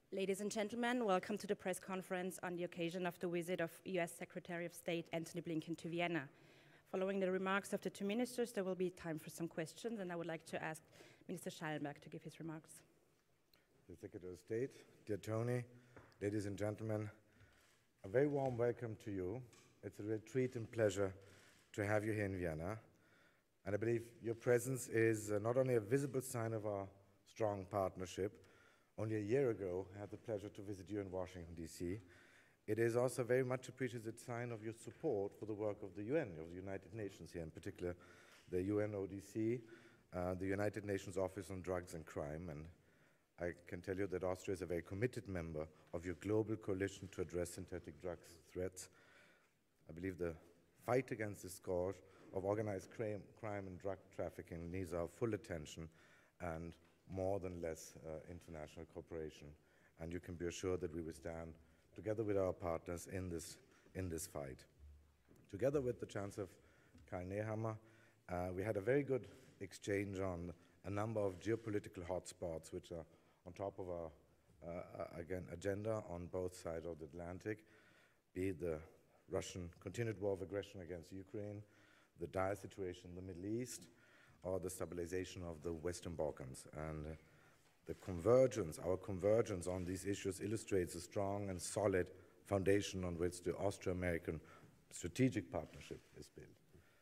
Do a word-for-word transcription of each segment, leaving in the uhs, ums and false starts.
Ladies and gentlemen, welcome to the press conference on the occasion of the visit of U S Secretary of State Antony Blinken to Vienna. Following the remarks of the two ministers, there will be time for some questions, and I would like to ask Minister Schallenberg to give his remarks. The Secretary of State, dear Tony, ladies and gentlemen, a very warm welcome to you. It's a real treat and pleasure to have you here in Vienna. And I believe your presence is uh, not only a visible sign of our strong partnership. Only a year ago, I had the pleasure to visit you in Washington, D C It is also a very much appreciated sign of your support for the work of the U N, of the United Nations here, in particular the U N O D C, uh, the United Nations Office on Drugs and Crime. And I can tell you that Austria is a very committed member of your global coalition to address synthetic drugs threats. I believe the fight against the scourge of organized crime, crime and drug trafficking needs our full attention and more than less uh, international cooperation. And you can be assured that we will stand together with our partners in this, in this fight. Together with the Chancellor Karl Nehammer, uh, we had a very good exchange on a number of geopolitical hotspots which are on top of our uh, again, agenda on both sides of the Atlantic, be it the Russian continued war of aggression against Ukraine, the dire situation in the Middle East, or the stabilization of the Western Balkans. And uh, the convergence, our convergence on these issues illustrates a strong and solid foundation on which the Austro-American strategic partnership is built.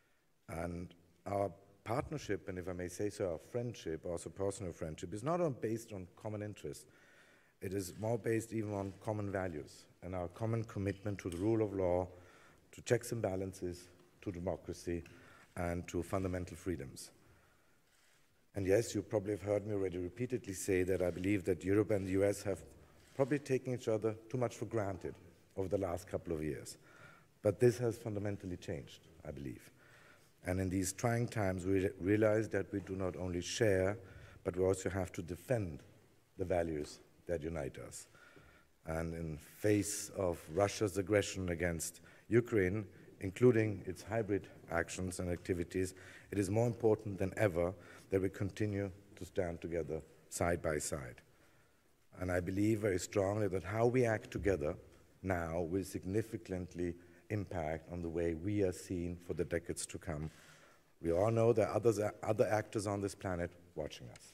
And our partnership, and if I may say so, our friendship, also personal friendship, is not only based on common interests, it is more based even on common values and our common commitment to the rule of law, to checks and balances, to democracy, and to fundamental freedoms. And yes, you probably have heard me already repeatedly say that I believe that Europe and the U S have probably taken each other too much for granted over the last couple of years. But this has fundamentally changed, I believe. And in these trying times, we re realize that we do not only share, but we also have to defend the values that unite us. And in face of Russia's aggression against Ukraine, including its hybrid actions and activities, it is more important than ever that we continue to stand together side by side. And I believe very strongly that how we act together now will significantly impact on the way we are seen for the decades to come. We all know there are others, other actors on this planet watching us.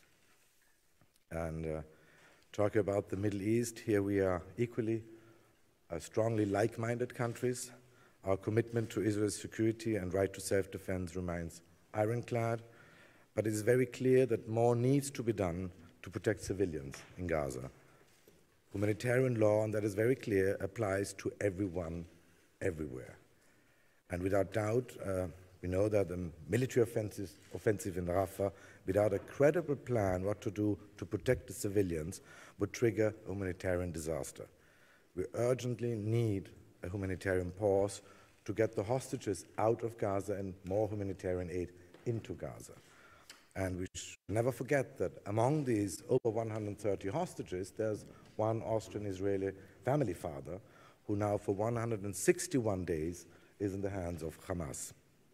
And uh, talking about the Middle East, here we are equally uh, strongly like-minded countries. Our commitment to Israel's security and right to self-defense remains ironclad, but it is very clear that more needs to be done to protect civilians in Gaza. Humanitarian law, and that is very clear, applies to everyone, everywhere. And without doubt, uh, we know that the military offensive, offensive in Rafah, without a credible plan what to do to protect the civilians, would trigger a humanitarian disaster. We urgently need a humanitarian pause to get the hostages out of Gaza and more humanitarian aid into Gaza. And we should never forget that among these over one hundred thirty hostages, there's one Austrian-Israeli family father who now for one hundred sixty-one days is in the hands of Hamas.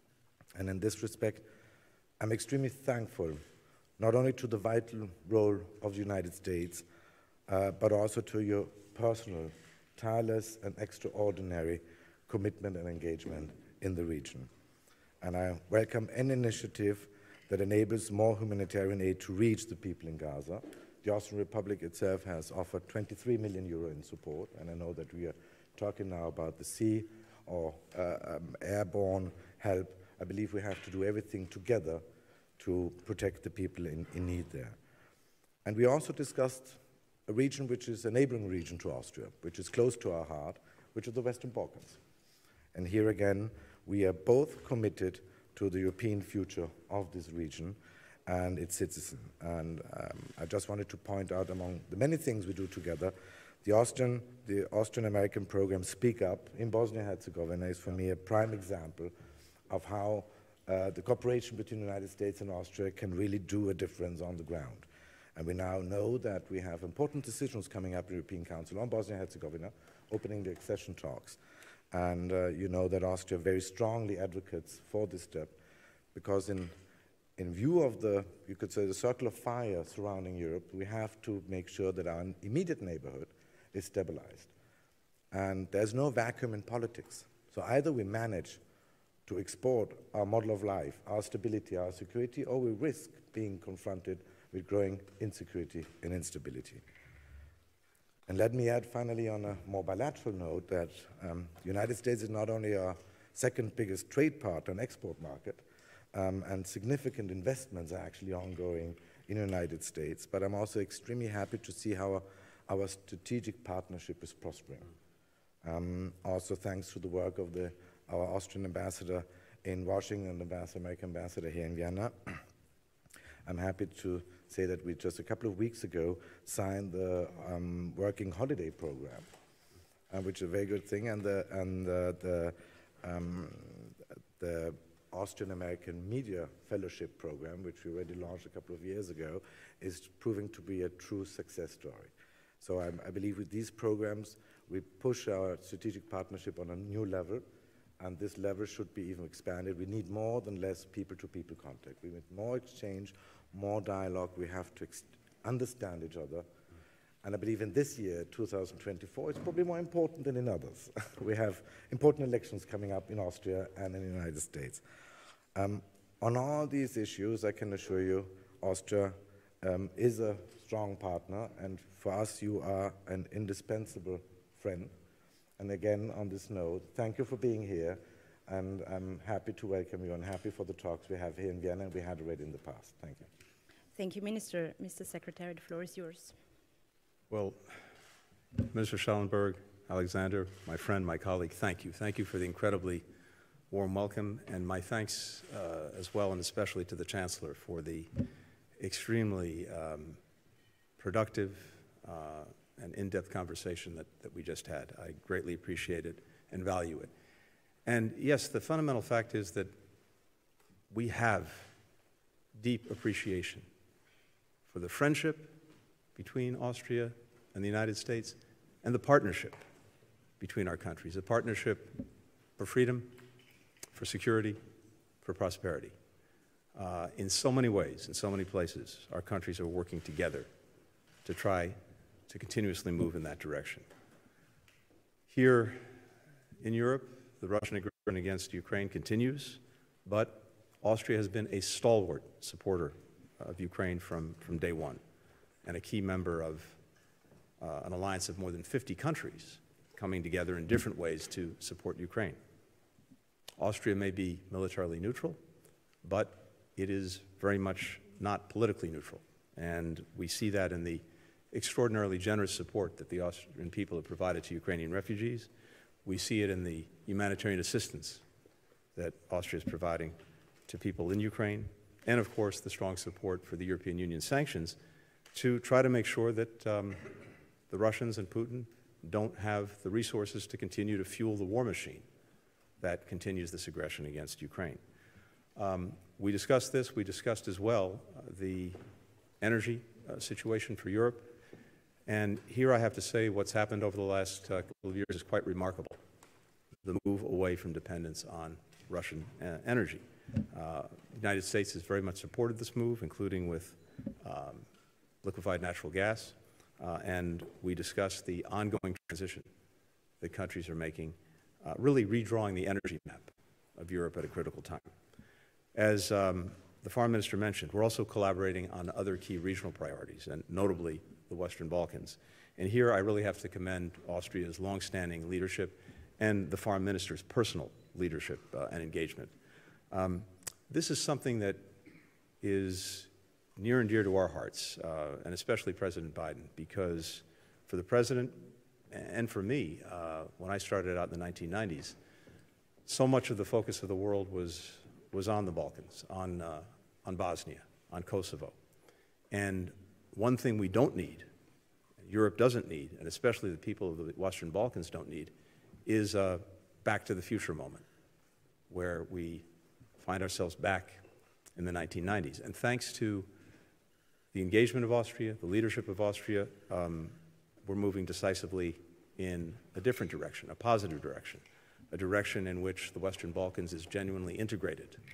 And in this respect, I'm extremely thankful not only to the vital role of the United States, uh, but also to your personal, tireless and extraordinary commitment and engagement in the region. And I welcome any initiative that enables more humanitarian aid to reach the people in Gaza. The Austrian Republic itself has offered twenty-three million euro in support, and I know that we are talking now about the sea or uh, um, airborne help. I believe we have to do everything together to protect the people in, in need there. And we also discussed a region which is a neighboring region to Austria, which is close to our heart, which is the Western Balkans. And here again, we are both committed to the European future of this region and its citizens. And um, I just wanted to point out, among the many things we do together, the Austrian, the Austrian-American program Speak Up in Bosnia-Herzegovina is for me a prime example of how uh, the cooperation between the United States and Austria can really do a difference on the ground. And we now know that we have important decisions coming up in the European Council on Bosnia-Herzegovina, opening the accession talks. And uh, you know that Austria very strongly advocates for this step, because in in view of the, you could say, the circle of fire surrounding Europe, we have to make sure that our immediate neighborhood is stabilized. And there's no vacuum in politics. So either we manage to export our model of life, our stability, our security, or we risk being confronted with growing insecurity and instability. And let me add finally on a more bilateral note that um, the United States is not only our second biggest trade partner and export market, um, and significant investments are actually ongoing in the United States, but I'm also extremely happy to see how our, our strategic partnership is prospering. Um, also thanks to the work of the, our Austrian ambassador in Washington, the ambassador, American ambassador here in Vienna. I'm happy to say that we just a couple of weeks ago signed the um, working holiday program, uh, which is a very good thing, and the, and the, the, um, the Austrian American Media Fellowship Program, which we already launched a couple of years ago, is proving to be a true success story. So I, I believe with these programs, we push our strategic partnership on a new level, and this level should be even expanded. We need more than less people-to-people contact. We need more exchange, more dialogue. We have to ex understand each other. And I believe in this year, two thousand twenty-four, it's probably more important than in others. We have important elections coming up in Austria and in the United States. Um, on all these issues, I can assure you, Austria um, is a strong partner, and for us, you are an indispensable friend. And again, on this note, thank you for being here, and I'm happy to welcome you and happy for the talks we have here in Vienna and we had already in the past. Thank you. Thank you, Minister. Mister Secretary, the floor is yours. Well, Minister Schallenberg, Alexander, my friend, my colleague, thank you. Thank you for the incredibly warm welcome, and my thanks uh, as well, and especially to the Chancellor for the extremely um, productive uh, and in-depth conversation that, that we just had. I greatly appreciate it and value it. And yes, the fundamental fact is that we have deep appreciation for the friendship between Austria and the United States and the partnership between our countries, a partnership for freedom, for security, for prosperity. Uh, in so many ways, in so many places, our countries are working together to try to continuously move in that direction. Here in Europe, the Russian aggression against Ukraine continues, but Austria has been a stalwart supporter of Ukraine from, from day one, and a key member of uh, an alliance of more than fifty countries coming together in different ways to support Ukraine. Austria may be militarily neutral, but it is very much not politically neutral, and we see that in the extraordinarily generous support that the Austrian people have provided to Ukrainian refugees. We see it in the humanitarian assistance that Austria is providing to people in Ukraine, and of course the strong support for the European Union sanctions to try to make sure that um, the Russians and Putin don't have the resources to continue to fuel the war machine that continues this aggression against Ukraine. Um, we discussed this. We discussed as well uh, the energy uh, situation for Europe. And here I have to say what's happened over the last uh, couple of years is quite remarkable. The move away from dependence on Russian uh, energy. Uh, the United States has very much supported this move, including with um, liquefied natural gas. Uh, and we discussed the ongoing transition that countries are making, uh, really redrawing the energy map of Europe at a critical time. As um, the Foreign Minister mentioned, we're also collaborating on other key regional priorities, and notably the Western Balkans. And here I really have to commend Austria's longstanding leadership and the Foreign Minister's personal leadership uh, and engagement. Um, this is something that is near and dear to our hearts, uh, and especially President Biden, because for the President and for me, uh, when I started out in the nineteen nineties, so much of the focus of the world was, was on the Balkans, on, uh, on Bosnia, on Kosovo. And one thing we don't need, Europe doesn't need, and especially the people of the Western Balkans don't need, is a back to the future moment, where we find ourselves back in the nineteen nineties. And thanks to the engagement of Austria, the leadership of Austria, um, we're moving decisively in a different direction, a positive direction, a direction in which the Western Balkans is genuinely integrated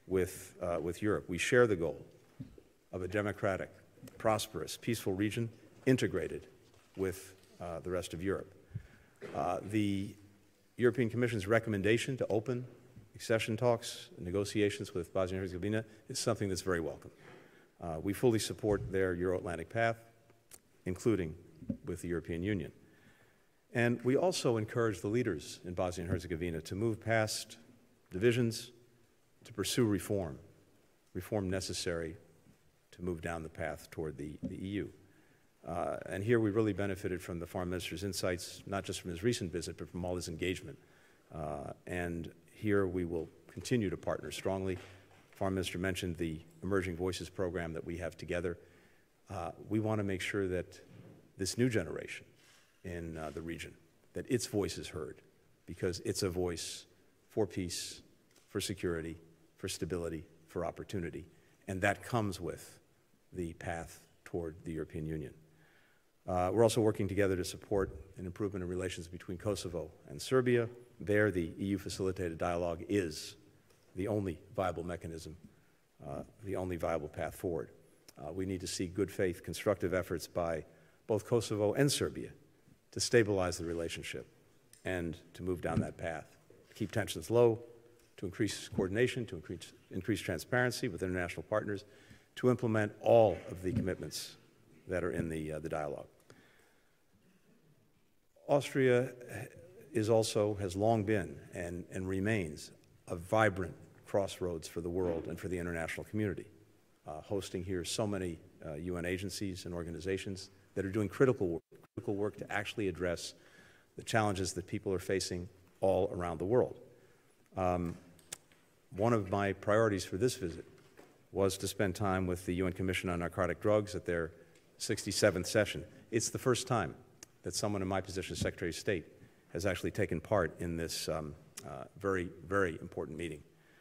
with, uh, with Europe. We share the goal of a democratic, prosperous, peaceful region integrated with uh, the rest of Europe. Uh, the European Commission's recommendation to open accession talks and negotiations with Bosnia and Herzegovina is something that's very welcome. Uh, we fully support their Euro-Atlantic path, including with the European Union. And we also encourage the leaders in Bosnia and Herzegovina to move past divisions, to pursue reform, reform necessary to move down the path toward the, the E U. Uh, and here we really benefited from the Foreign Minister's insights, not just from his recent visit, but from all his engagement. Uh, and here we will continue to partner strongly. The Foreign Minister mentioned the Emerging Voices program that we have together. Uh, we want to make sure that this new generation in uh, the region, that its voice is heard, because it's a voice for peace, for security, for stability, for opportunity, and that comes with the path toward the European Union. Uh, we're also working together to support an improvement in relations between Kosovo and Serbia. There, the E U-facilitated dialogue is the only viable mechanism, uh, the only viable path forward. Uh, we need to see good faith, constructive efforts by both Kosovo and Serbia to stabilize the relationship and to move down that path, to keep tensions low, to increase coordination, to increase, increase transparency with international partners, to implement all of the commitments that are in the, uh, the dialogue. Austria is also, has long been and, and remains a vibrant crossroads for the world and for the international community, uh, hosting here so many uh, U N agencies and organizations that are doing critical work, critical work to actually address the challenges that people are facing all around the world. Um, one of my priorities for this visit was to spend time with the U N Commission on Narcotic Drugs at their sixty-seventh session. It's the first time that someone in my position as Secretary of State has actually taken part in this um, uh, very, very important meeting.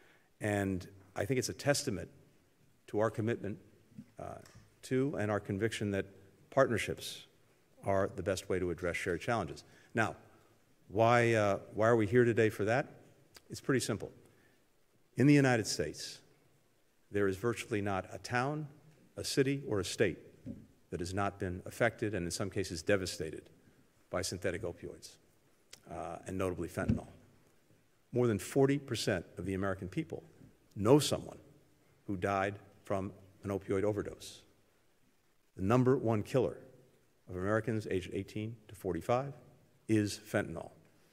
And I think it's a testament to our commitment uh, to and our conviction that partnerships are the best way to address shared challenges. Now, why, uh, why are we here today for that? It's pretty simple. In the United States, there is virtually not a town, a city, or a state that has not been affected and in some cases devastated by synthetic opioids, uh, and notably fentanyl. More than forty percent of the American people know someone who died from an opioid overdose. The number one killer of Americans aged eighteen to forty-five is fentanyl.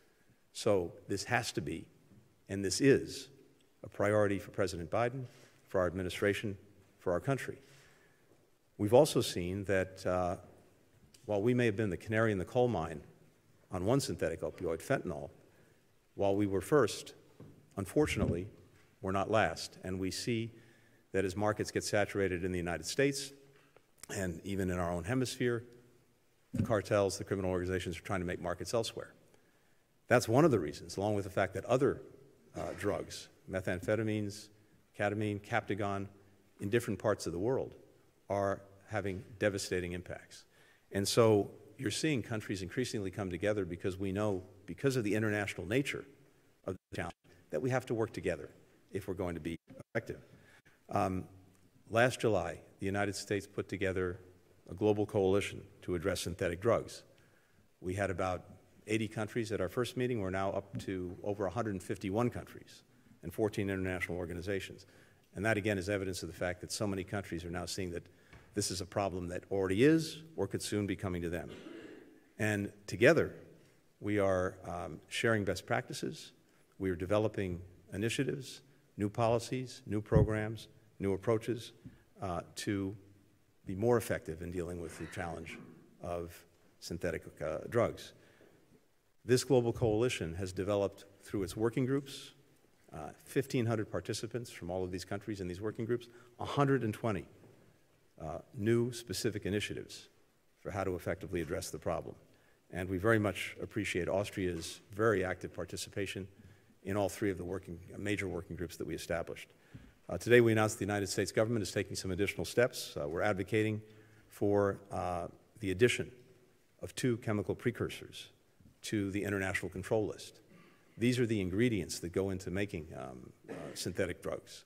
So this has to be, and this is, a priority for President Biden, for our administration, for our country. We've also seen that uh, while we may have been the canary in the coal mine on one synthetic opioid, fentanyl, while we were first, unfortunately, we're not last. And we see that as markets get saturated in the United States and even in our own hemisphere, the cartels, the criminal organizations are trying to make markets elsewhere. That's one of the reasons, along with the fact that other uh, drugs, methamphetamines, ketamine, Captagon, in different parts of the world, are having devastating impacts. And so you're seeing countries increasingly come together because we know, because of the international nature of the challenge, that we have to work together if we're going to be effective. Um, last July, the United States put together a global coalition to address synthetic drugs. We had about eighty countries at our first meeting. We're now up to over one hundred fifty-one countries and fourteen international organizations. And that, again, is evidence of the fact that so many countries are now seeing that this is a problem that already is or could soon be coming to them. And together, we are um, sharing best practices. We are developing initiatives, new policies, new programs, new approaches uh, to be more effective in dealing with the challenge of synthetic uh, drugs. This global coalition has developed through its working groups, uh, fifteen hundred participants from all of these countries in these working groups, one hundred twenty uh, new specific initiatives for how to effectively address the problem. And we very much appreciate Austria's very active participation in all three of the working, major working groups that we established. Uh, today we announced the United States government is taking some additional steps. Uh, we're advocating for uh, the addition of two chemical precursors to the international control list. These are the ingredients that go into making um, uh, synthetic drugs.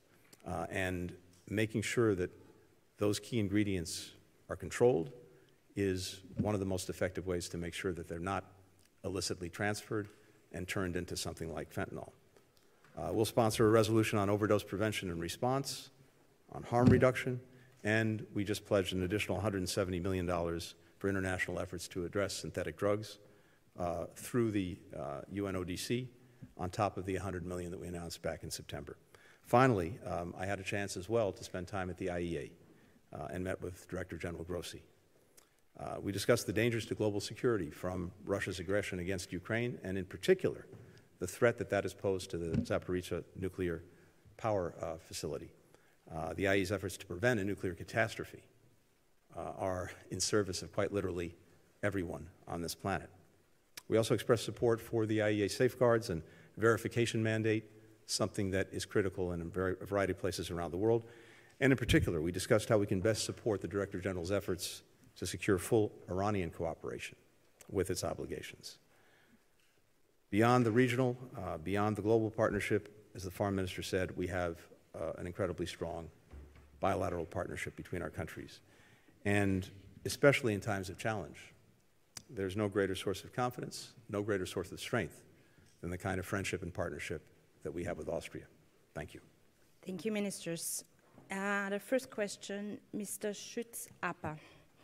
Uh, and making sure that those key ingredients are controlled is one of the most effective ways to make sure that they're not illicitly transferred and turned into something like fentanyl. Uh, we'll sponsor a resolution on overdose prevention and response, on harm reduction, and we just pledged an additional one hundred seventy million dollars for international efforts to address synthetic drugs uh, through the uh, U N O D C, on top of the one hundred million dollars that we announced back in September. Finally, um, I had a chance as well to spend time at the I E A uh, and met with Director General Grossi. Uh, we discussed the dangers to global security from Russia's aggression against Ukraine, and in particular, the threat that that has posed to the Zaporizhzhia nuclear power uh, facility. Uh, the I E A's efforts to prevent a nuclear catastrophe uh, are in service of quite literally everyone on this planet. We also expressed support for the I E A safeguards and verification mandate, something that is critical in a, very, a variety of places around the world. And in particular, we discussed how we can best support the Director General's efforts to secure full Iranian cooperation with its obligations. Beyond the regional, uh, beyond the global partnership, as the Foreign Minister said, we have uh, an incredibly strong bilateral partnership between our countries. And especially in times of challenge, there's no greater source of confidence, no greater source of strength than the kind of friendship and partnership that we have with Austria. Thank you. Thank you, Ministers. Uh, the first question, Mister Schütz-Apper.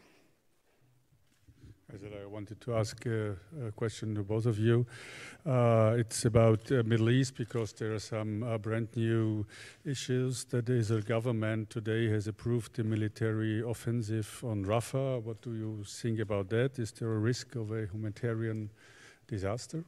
I wanted to ask uh, a question to both of you. Uh, it's about uh, Middle East, because there are some uh, brand new issues. That the Israel government today has approved the military offensive on Rafah. What do you think about that? Is there a risk of a humanitarian disaster?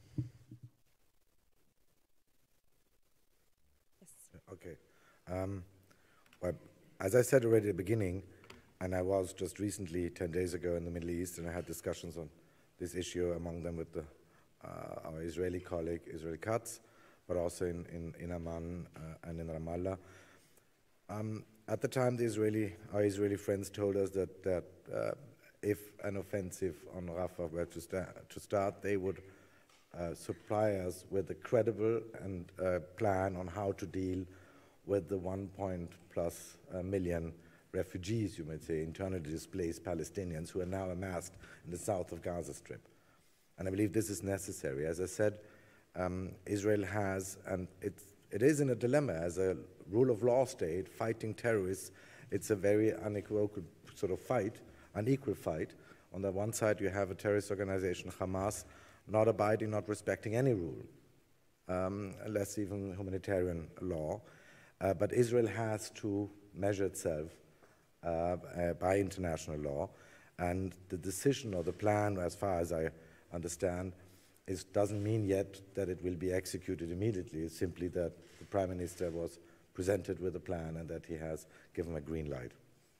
Yes. Okay. Um, well, as I said already at the beginning, and I was just recently, ten days ago, in the Middle East, and I had discussions on this issue, among them with the, uh, our Israeli colleague, Israel Katz, but also in, in, in Amman uh, and in Ramallah. Um, at the time, the Israeli, our Israeli friends told us that, that uh, if an offensive on Rafah were to, sta to start, they would uh, supply us with a credible and uh, plan on how to deal with the one point plus uh, million refugees, you might say, internally displaced Palestinians who are now amassed in the south of Gaza Strip. And I believe this is necessary. As I said, um, Israel has, and it's, it is in a dilemma. As a rule of law state, fighting terrorists, it's a very unequivocal sort of fight, unequal fight. On the one side, you have a terrorist organization, Hamas, not abiding, not respecting any rule, um, less even humanitarian law. Uh, but Israel has to measure itself Uh, uh, by international law, and the decision or the plan, as far as I understand, is, doesn't mean yet that it will be executed immediately. It's simply that the Prime Minister was presented with a plan and that he has given a green light.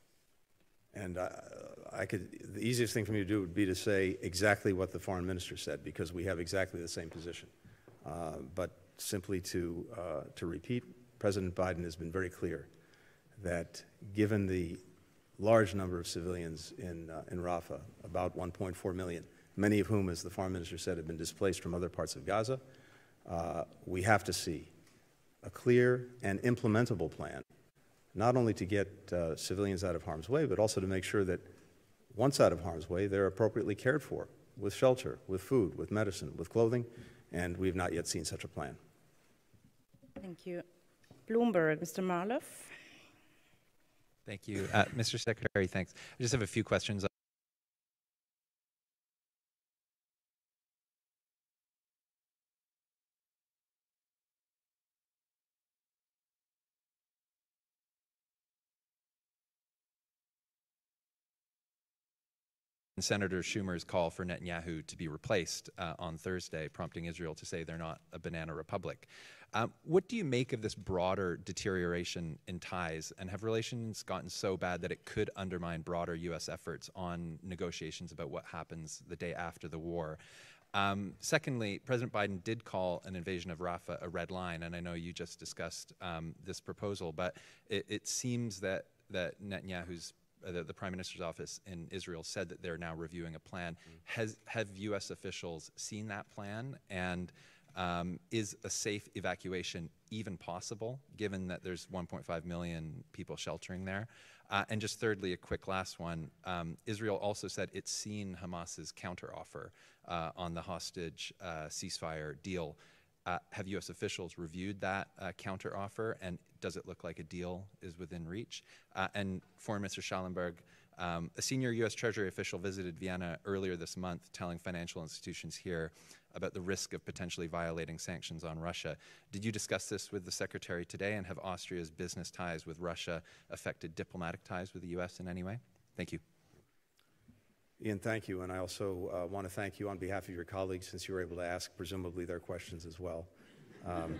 And uh, I could, the easiest thing for me to do would be to say exactly what the Foreign Minister said, because we have exactly the same position. Uh, but simply to, uh, to repeat, President Biden has been very clear that given the large number of civilians in, uh, in Rafah, about one point four million, many of whom, as the Foreign Minister said, have been displaced from other parts of Gaza, uh, we have to see a clear and implementable plan, not only to get uh, civilians out of harm's way, but also to make sure that once out of harm's way, they're appropriately cared for, with shelter, with food, with medicine, with clothing, and we have not yet seen such a plan. Thank you. Bloomberg, Mister Marloff. Thank you. Uh, Mister Secretary, thanks. I just have a few questions. Senator Schumer's call for Netanyahu to be replaced uh, on Thursday, prompting Israel to say they're not a banana republic. Um, what do you make of this broader deterioration in ties, and have relations gotten so bad that it could undermine broader U S efforts on negotiations about what happens the day after the war? Um, secondly, President Biden did call an invasion of Rafah a red line, and I know you just discussed um, this proposal, but it, it seems that, that Netanyahu's Uh, the, the Prime Minister's office in Israel said that they're now reviewing a plan. Mm. Has, have U S officials seen that plan? And um, is a safe evacuation even possible, given that there's one point five million people sheltering there? Uh, and just thirdly, a quick last one. Um, Israel also said it's seen Hamas's counteroffer uh, on the hostage uh, ceasefire deal. Uh, have U S officials reviewed that uh, counteroffer, and does it look like a deal is within reach? Uh, and Foreign Minister Schallenberg, um, a senior U S Treasury official visited Vienna earlier this month, telling financial institutions here about the risk of potentially violating sanctions on Russia. Did you discuss this with the Secretary today, and have Austria's business ties with Russia affected diplomatic ties with the U S in any way? Thank you. Ian, thank you, and I also uh, want to thank you on behalf of your colleagues, since you were able to ask presumably their questions as well. Um,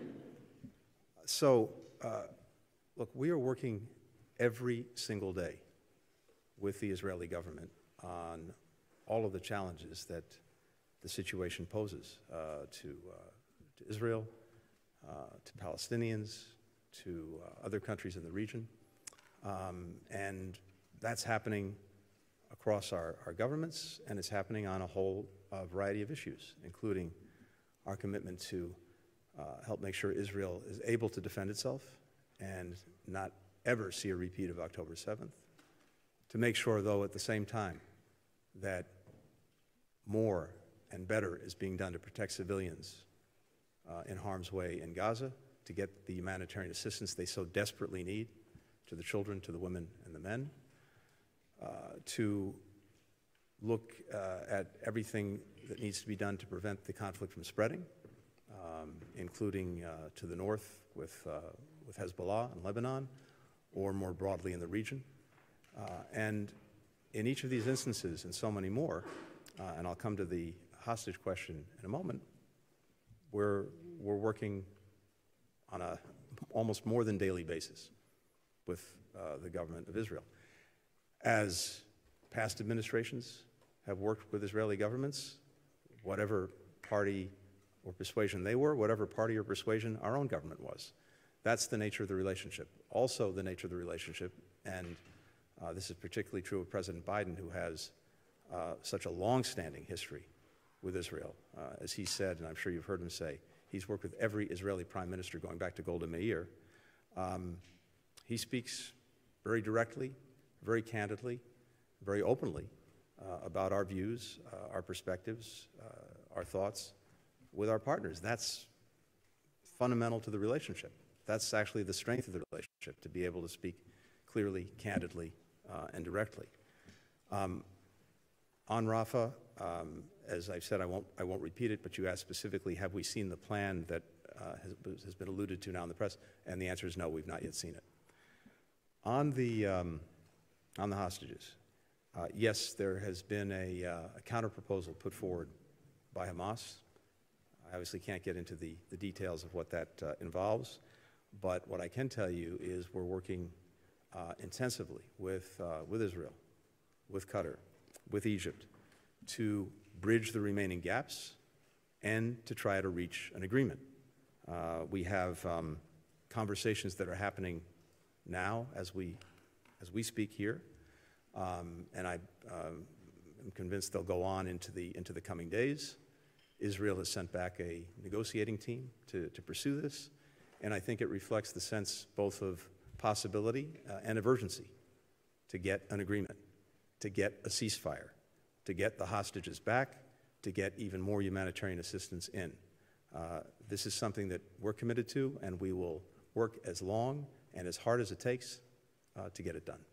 so, uh, look, we are working every single day with the Israeli government on all of the challenges that the situation poses uh, to, uh, to Israel, uh, to Palestinians, to uh, other countries in the region, um, and that's happening across our, our governments, and it's happening on a whole uh, variety of issues, including our commitment to uh, help make sure Israel is able to defend itself and not ever see a repeat of October seventh, to make sure, though, at the same time, that more and better is being done to protect civilians uh, in harm's way in Gaza, to get the humanitarian assistance they so desperately need to the children, to the women and the men, Uh, to look uh, at everything that needs to be done to prevent the conflict from spreading, um, including uh, to the north with, uh, with Hezbollah and Lebanon, or more broadly in the region. Uh, and in each of these instances, and so many more, uh, and I'll come to the hostage question in a moment, we're, we're working on a almost more than daily basis with uh, the government of Israel. As past administrations have worked with Israeli governments, whatever party or persuasion they were, whatever party or persuasion our own government was. That's the nature of the relationship. Also the nature of the relationship, and uh, this is particularly true of President Biden, who has uh, such a long-standing history with Israel. Uh, as he said, and I'm sure you've heard him say, he's worked with every Israeli prime minister going back to Golda Meir. Um, he speaks very directly, very candidly, very openly uh, about our views, uh, our perspectives, uh, our thoughts with our partners. That's fundamental to the relationship. That's actually the strength of the relationship, to be able to speak clearly, candidly, uh, and directly. Um, on Rafah, um, as I've said, I won't, I won't repeat it, but you asked specifically, have we seen the plan that uh, has, has been alluded to now in the press? And the answer is no, we've not yet seen it. On the um, On the hostages, uh, yes, there has been a, uh, a counter-proposal put forward by Hamas. I obviously can't get into the, the details of what that uh, involves, but what I can tell you is we're working uh, intensively with, uh, with Israel, with Qatar, with Egypt, to bridge the remaining gaps and to try to reach an agreement. Uh, we have um, conversations that are happening now as we as we speak here, um, and I um, am convinced they'll go on into the, into the coming days. Israel has sent back a negotiating team to, to pursue this, and I think it reflects the sense both of possibility uh, and of urgency to get an agreement, to get a ceasefire, to get the hostages back, to get even more humanitarian assistance in. Uh, this is something that we're committed to, and we will work as long and as hard as it takes Uh, to get it done.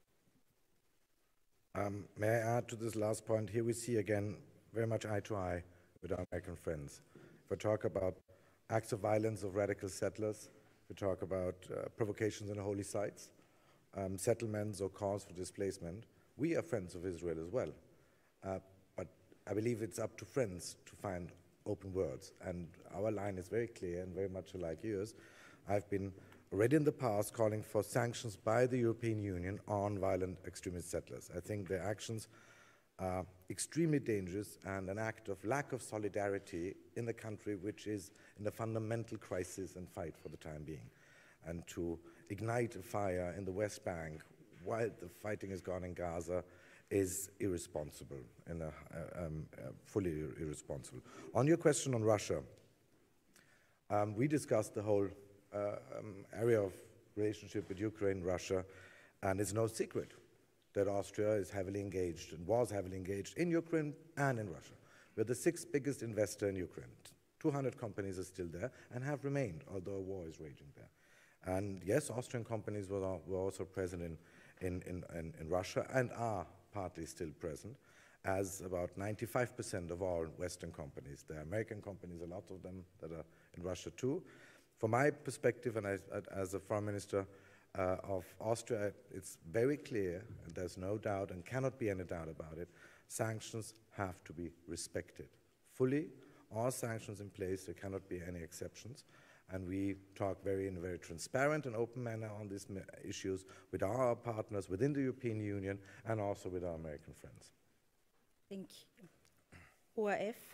Um, may I add to this last point? Here we see again very much eye to eye with our American friends. If we talk about acts of violence of radical settlers, if we talk about uh, provocations in holy sites, um, settlements or calls for displacement, we are friends of Israel as well. Uh, but I believe it's up to friends to find open words, and our line is very clear and very much like yours. I've been already in the past calling for sanctions by the European Union on violent extremist settlers. I think their actions are extremely dangerous and an act of lack of solidarity in a country which is in a fundamental crisis and fight for the time being. And to ignite a fire in the West Bank while the fighting is gone in Gaza is irresponsible, and uh, um, uh, fully irresponsible. On your question on Russia, Um, we discussed the whole uh, um, area of relationship with Ukraine, Russia, and it's no secret that Austria is heavily engaged and was heavily engaged in Ukraine and in Russia. We're the sixth biggest investor in Ukraine. two hundred companies are still there and have remained, although a war is raging there. And yes, Austrian companies were, were also present in, in, in, in, in Russia and are partly still present, as about ninety-five percent of all Western companies. There are American companies, a lot of them that are in Russia too. From my perspective, and I, as a foreign minister uh, of Austria, it's very clear, and there's no doubt and cannot be any doubt about it, sanctions have to be respected fully. All sanctions in place, there cannot be any exceptions. And we talk very in a very transparent and open manner on these issues with our partners within the European Union and also with our American friends. Thank you. O R F.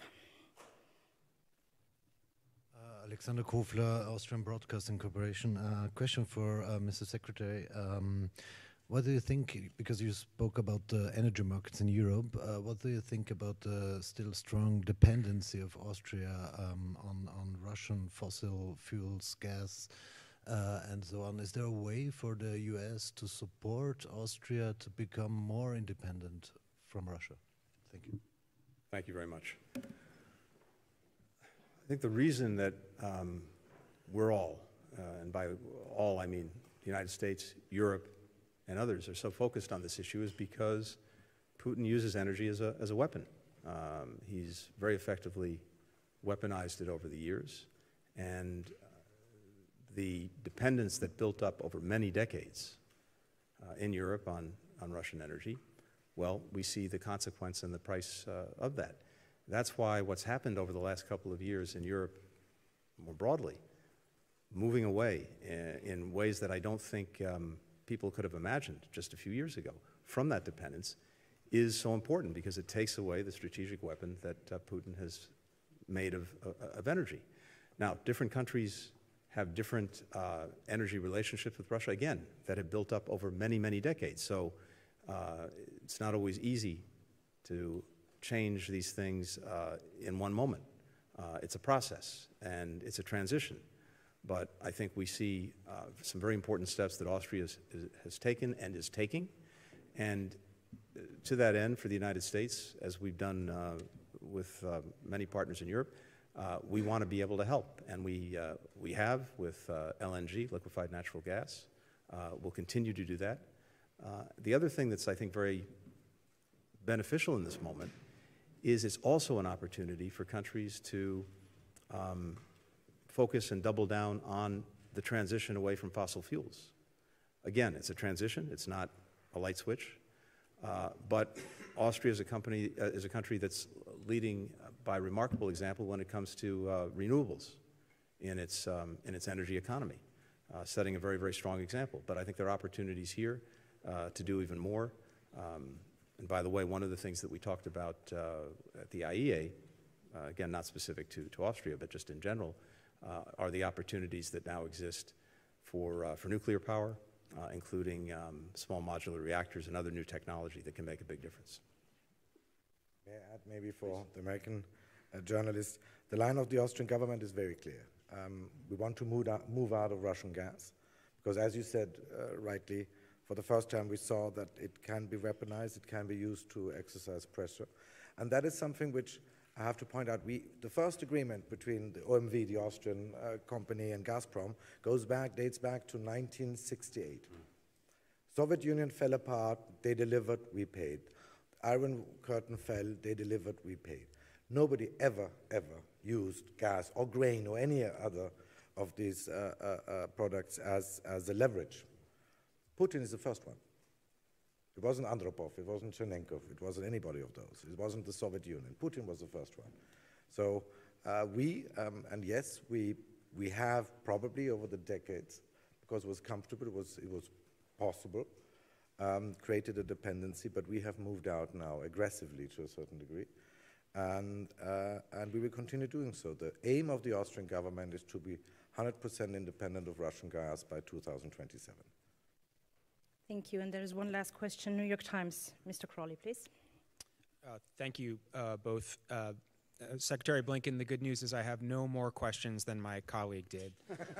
Uh, Alexander Kofler, Austrian Broadcasting Corporation. Uh, question for uh, Mister Secretary. Um, what do you think, because you spoke about the uh, energy markets in Europe, uh, what do you think about the still strong dependency of Austria um, on, on Russian fossil fuels, gas, uh, and so on? Is there a way for the U S to support Austria to become more independent from Russia? Thank you. Thank you very much. I think the reason that um, we're all, uh, and by all I mean the United States, Europe, and others are so focused on this issue is because Putin uses energy as a, as a weapon. Um, he's very effectively weaponized it over the years, and uh, the dependence that built up over many decades uh, in Europe on, on Russian energy, well, we see the consequence and the price uh, of that. That's why what's happened over the last couple of years in Europe, more broadly, moving away in, in ways that I don't think um, people could have imagined just a few years ago from that dependence, is so important because it takes away the strategic weapon that uh, Putin has made of, uh, of energy. Now, different countries have different uh, energy relationships with Russia, again, that have built up over many, many decades. So uh, it's not always easy to change these things uh, in one moment. Uh, it's a process, and it's a transition. But I think we see uh, some very important steps that Austria is, is, has taken and is taking. And to that end, for the United States, as we've done uh, with uh, many partners in Europe, uh, we want to be able to help. And we, uh, we have with uh, L N G, liquefied natural gas. Uh, we'll continue to do that. Uh, the other thing that's, I think, very beneficial in this moment is it's also an opportunity for countries to um, focus and double down on the transition away from fossil fuels. Again, it's a transition. It's not a light switch. Uh, but Austria is a, company, uh, is a country that's leading by remarkable example when it comes to uh, renewables in its, um, in its energy economy, uh, setting a very, very strong example. But I think there are opportunities here uh, to do even more. Um, and by the way, one of the things that we talked about uh, at the I E A, uh, again, not specific to, to Austria, but just in general, uh, are the opportunities that now exist for, uh, for nuclear power, uh, including um, small modular reactors and other new technology that can make a big difference. May I add maybe for the American uh, journalists, the line of the Austrian government is very clear. Um, we want to move out, move out of Russian gas, because as you said uh, rightly, for the first time we saw that it can be weaponized, it can be used to exercise pressure. And that is something which I have to point out. We, the first agreement between the O M V, the Austrian uh, company, and Gazprom goes back, dates back to nineteen sixty-eight. Mm. Soviet Union fell apart, they delivered, we paid. Iron Curtain fell, they delivered, we paid. Nobody ever, ever used gas or grain or any other of these uh, uh, uh, products as, as a leverage. Putin is the first one. It wasn't Andropov, it wasn't Chernenkov, it wasn't anybody of those. It wasn't the Soviet Union. Putin was the first one. So uh, we, um, and yes, we, we have probably over the decades, because it was comfortable, it was, it was possible, um, created a dependency, but we have moved out now aggressively to a certain degree. And, uh, and we will continue doing so. The aim of the Austrian government is to be one hundred percent independent of Russian gas by two thousand twenty-seven. Thank you. And there is one last question, New York Times. Mister Crawley, please. Uh, thank you uh, both. Uh, Uh, Secretary Blinken, the good news is I have no more questions than my colleague did.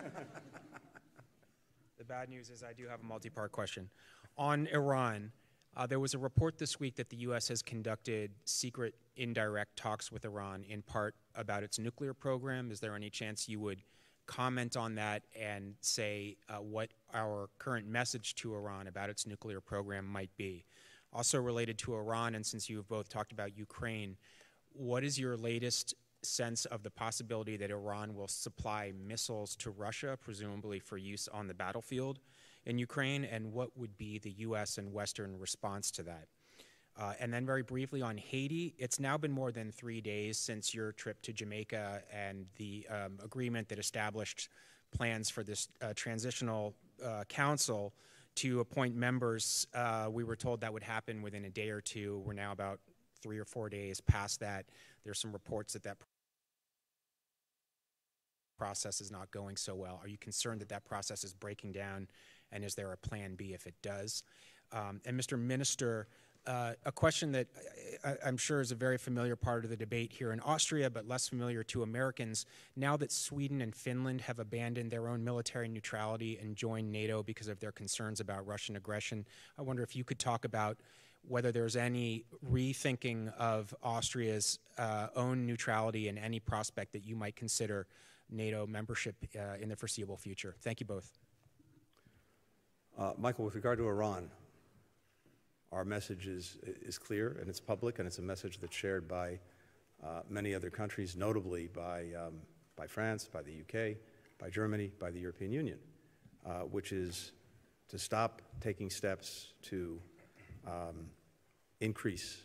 The bad news is I do have a multi-part question. On Iran, uh, there was a report this week that the U S has conducted secret indirect talks with Iran, in part about its nuclear program. Is there any chance you would comment on that and say uh, what our current message to Iran about its nuclear program might be? Also related to Iran, and since you have both talked about Ukraine, what is your latest sense of the possibility that Iran will supply missiles to Russia, presumably for use on the battlefield in Ukraine, and what would be the U S and Western response to that? Uh, and then very briefly on Haiti, it's now been more than three days since your trip to Jamaica and the um, agreement that established plans for this uh, transitional uh, council to appoint members. Uh, we were told that would happen within a day or two. We're now about three or four days past that. There's some reports that that process is not going so well. Are you concerned that that process is breaking down, and is there a plan B if it does? Um, and Mister Minister, uh, a question that I, I'm sure is a very familiar part of the debate here in Austria, but less familiar to Americans. Now that Sweden and Finland have abandoned their own military neutrality and joined NATO because of their concerns about Russian aggression, I wonder if you could talk about whether there's any rethinking of Austria's uh, own neutrality and any prospect that you might consider NATO membership uh, in the foreseeable future. Thank you both. Uh, Michael, with regard to Iran, our message is, is clear, and it's public, and it's a message that's shared by uh, many other countries, notably by, um, by France, by the U K, by Germany, by the European Union, uh, which is to stop taking steps to um, increase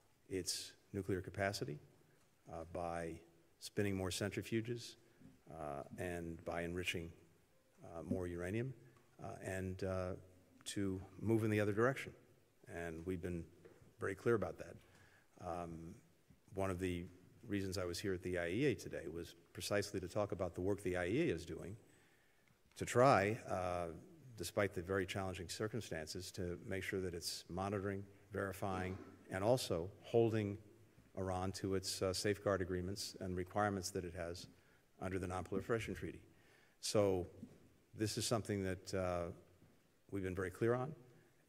its nuclear capacity uh, by spinning more centrifuges, Uh, and by enriching uh, more uranium, uh, and uh, to move in the other direction. And we've been very clear about that. Um, one of the reasons I was here at the I A E A today was precisely to talk about the work the I A E A is doing to try, uh, despite the very challenging circumstances, to make sure that it's monitoring, verifying, and also holding Iran to its uh, safeguard agreements and requirements that it has under the Non-Proliferation Treaty. So this is something that uh, we've been very clear on,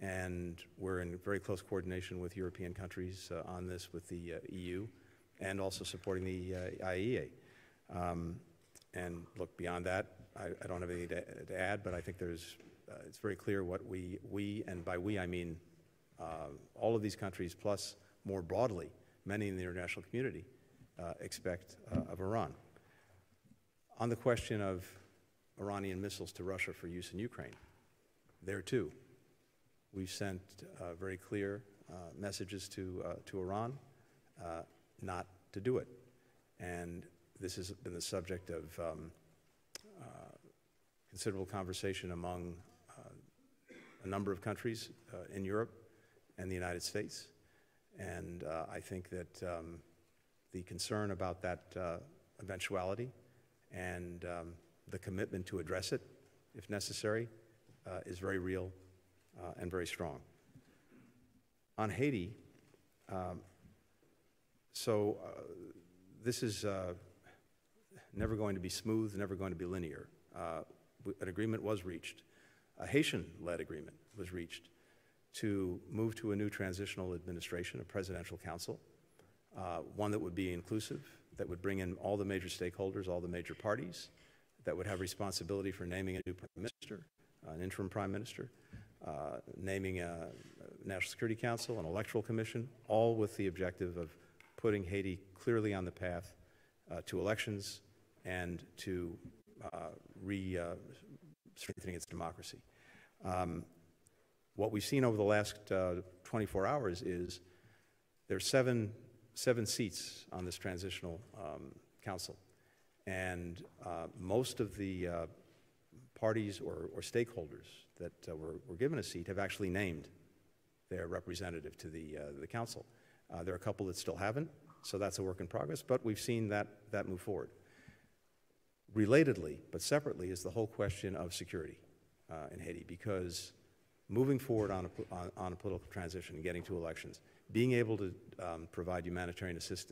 and we're in very close coordination with European countries uh, on this, with the uh, E U, and also supporting the uh, I A E A. Um, and look, beyond that, I, I don't have anything to, to add, but I think there's, uh, it's very clear what we, we, and by we I mean uh, all of these countries, plus more broadly, many in the international community, uh, expect uh, of Iran. On the question of Iranian missiles to Russia for use in Ukraine, there too, we've sent uh, very clear uh, messages to, uh, to Iran uh, not to do it. And this has been the subject of um, uh, considerable conversation among uh, a number of countries uh, in Europe and the United States. And uh, I think that um, the concern about that uh, eventuality and um, the commitment to address it, if necessary, uh, is very real uh, and very strong. On Haiti, um, so uh, this is uh, never going to be smooth, never going to be linear. Uh, an agreement was reached. A Haitian-led agreement was reached to move to a new transitional administration, a presidential council, uh, one that would be inclusive, that would bring in all the major stakeholders, all the major parties, that would have responsibility for naming a new prime minister, uh, an interim prime minister, uh, naming a, a National Security Council, an electoral commission, all with the objective of putting Haiti clearly on the path uh, to elections and to uh, re, uh, strengthening its democracy. Um, what we've seen over the last uh, twenty-four hours is there's seven seven seats on this transitional um, council. And uh, most of the uh, parties or, or stakeholders that uh, were, were given a seat have actually named their representative to the, uh, the council. Uh, there are a couple that still haven't, so that's a work in progress, but we've seen that, that move forward. Relatedly, but separately, is the whole question of security uh, in Haiti, because moving forward on a, on, on a political transition and getting to elections, being able to um, provide humanitarian assistance, to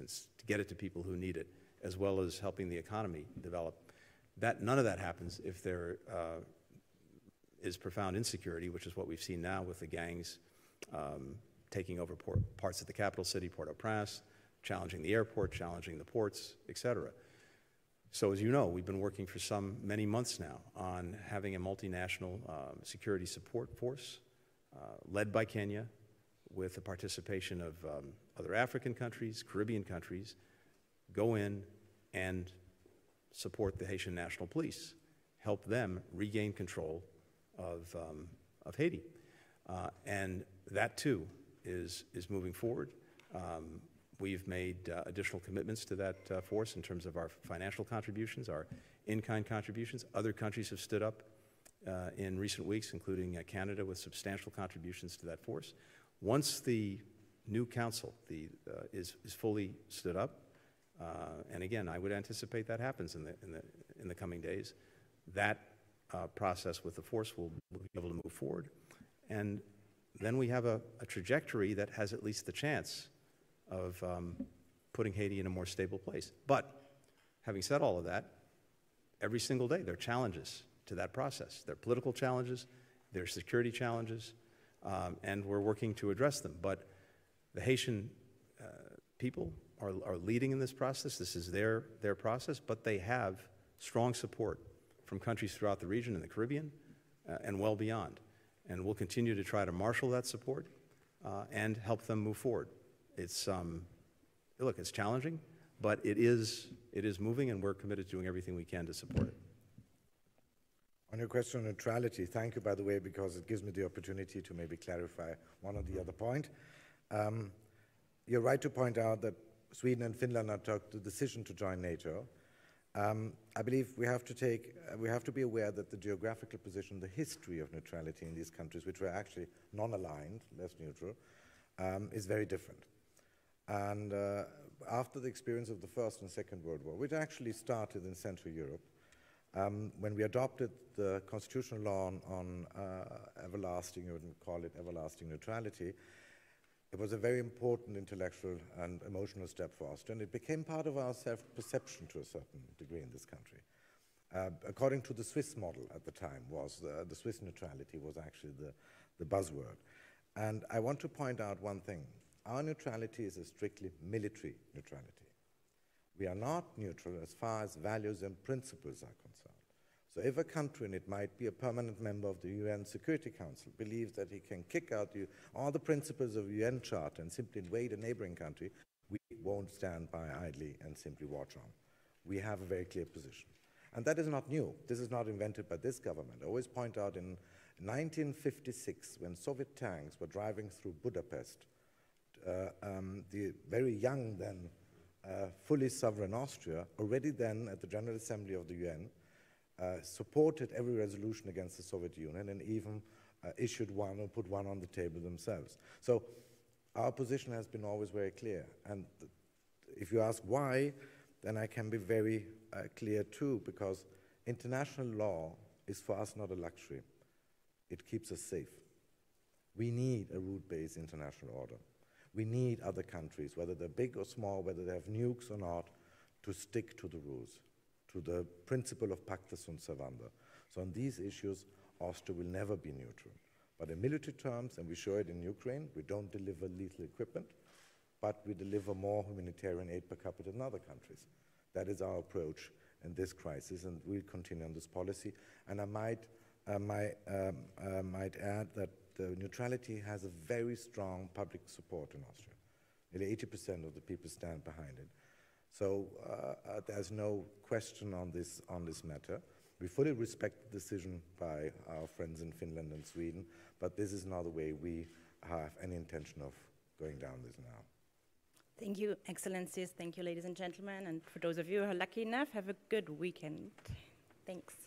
get it to people who need it, as well as helping the economy develop. That, none of that happens if there uh, is profound insecurity, which is what we've seen now with the gangs um, taking over port, parts of the capital city, Port-au-Prince, challenging the airport, challenging the ports, et cetera. So as you know, we've been working for some many months now on having a multinational um, security support force uh, led by Kenya with the participation of um, other African countries, Caribbean countries, go in and support the Haitian National Police, help them regain control of, um, of Haiti. Uh, and that too is, is moving forward. Um, we've made uh, additional commitments to that uh, force in terms of our financial contributions, our in-kind contributions. Other countries have stood up uh, in recent weeks, including uh, Canada, with substantial contributions to that force. Once the new council the, uh, is, is fully stood up, uh, and again, I would anticipate that happens in the, in the, in the coming days, that uh, process with the force will, will be able to move forward. And then we have a, a trajectory that has at least the chance of um, putting Haiti in a more stable place. But having said all of that, every single day there are challenges to that process. There are political challenges, there are security challenges, um, and we're working to address them. But the Haitian uh, people are, are leading in this process. This is their, their process, but they have strong support from countries throughout the region in the Caribbean uh, and well beyond. And we'll continue to try to marshal that support uh, and help them move forward. It's, um, look, it's challenging, but it is, it is moving, and we're committed to doing everything we can to support it. On your question on neutrality, thank you, by the way, because it gives me the opportunity to maybe clarify one or the other point. Um, you're right to point out that Sweden and Finland have took the decision to join NATO. Um, I believe we have to take, uh, we have to be aware that the geographical position, the history of neutrality in these countries, which were actually non-aligned, less neutral, um, is very different. And uh, after the experience of the First and Second World War, which actually started in Central Europe, um, when we adopted the constitutional law on, on uh, everlasting, you would call it everlasting neutrality, it was a very important intellectual and emotional step for Austria, and it became part of our self-perception to a certain degree in this country. Uh, according to the Swiss model at the time, was uh, the Swiss neutrality was actually the, the buzzword. And I want to point out one thing. Our neutrality is a strictly military neutrality. We are not neutral as far as values and principles are concerned. So if a country, and it might be a permanent member of the U N Security Council, believes that he can kick out the, all the principles of the U N Charter and simply invade a neighboring country, we won't stand by idly and simply watch on. We have a very clear position. And that is not new. This is not invented by this government. I always point out in nineteen fifty-six, when Soviet tanks were driving through Budapest, uh, um, the very young then, uh, fully sovereign Austria, already then at the General Assembly of the U N, Uh, supported every resolution against the Soviet Union and even uh, issued one or put one on the table themselves. So our position has been always very clear. And th if you ask why, then I can be very uh, clear too, because international law is for us not a luxury. It keeps us safe. We need a root-based international order. We need other countries, whether they're big or small, whether they have nukes or not, to stick to the rules, to the principle of pacta sunt servanda. So on these issues, Austria will never be neutral. But in military terms, and we show it in Ukraine, we don't deliver lethal equipment, but we deliver more humanitarian aid per capita than other countries. That is our approach in this crisis, and we'll continue on this policy. And I might, uh, my, um, uh, might add that the neutrality has a very strong public support in Austria. Nearly eighty percent of the people stand behind it. So uh, uh, there's no question on this, on this matter. We fully respect the decision by our friends in Finland and Sweden, but this is not the way we have any intention of going down this now. Thank you, Excellencies. Thank you, ladies and gentlemen. And for those of you who are lucky enough, have a good weekend. Thanks.